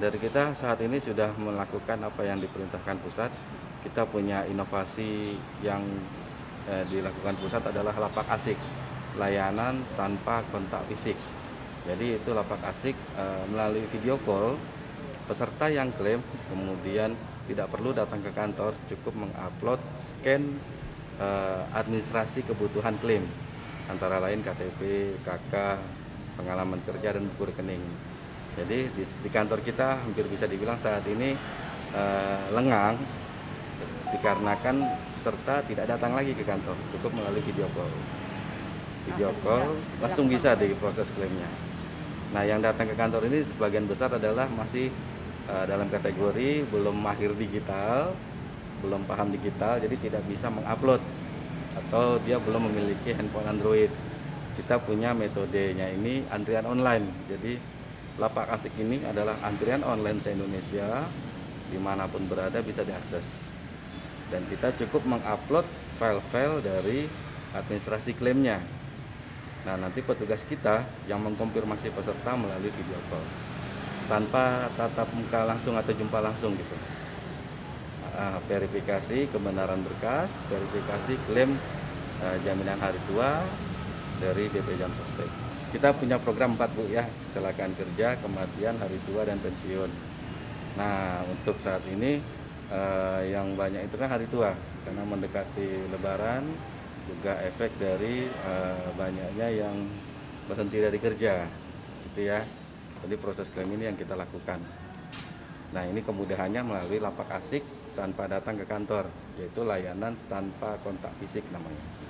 dari kita saat ini sudah melakukan apa yang diperintahkan pusat. Kita punya inovasi yang dilakukan pusat adalah lapak asik, layanan tanpa kontak fisik. Jadi itu lapak asik melalui video call, peserta yang klaim kemudian tidak perlu datang ke kantor, cukup mengupload scan administrasi kebutuhan klaim, antara lain KTP, KK, pengalaman kerja, dan buku rekening. Jadi di kantor kita hampir bisa dibilang saat ini lengang, dikarenakan peserta tidak datang lagi ke kantor, cukup melalui video call. Video call langsung bisa diproses klaimnya. Nah, yang datang ke kantor ini sebagian besar adalah masih dalam kategori belum mahir digital, belum paham digital, jadi tidak bisa mengupload atau dia belum memiliki handphone Android. Kita punya metodenya ini antrian online. Jadi lapak asik ini adalah antrian online se-Indonesia, dimanapun berada bisa diakses. Dan kita cukup mengupload file-file dari administrasi klaimnya. Nah, nanti petugas kita yang mengkonfirmasi peserta melalui video call, tanpa tatap muka langsung atau jumpa langsung gitu. Verifikasi kebenaran berkas, verifikasi klaim jaminan hari tua dari BP Jam Sostek. Kita punya program 4 Bu ya, kecelakaan kerja, kematian, hari tua, dan pensiun. Nah, untuk saat ini yang banyak itu kan hari tua, karena mendekati Lebaran, juga efek dari banyaknya yang berhenti dari kerja, gitu ya. Jadi proses klaim ini yang kita lakukan. Nah, ini kemudahannya melalui lapak asik tanpa datang ke kantor, yaitu layanan tanpa kontak fisik namanya.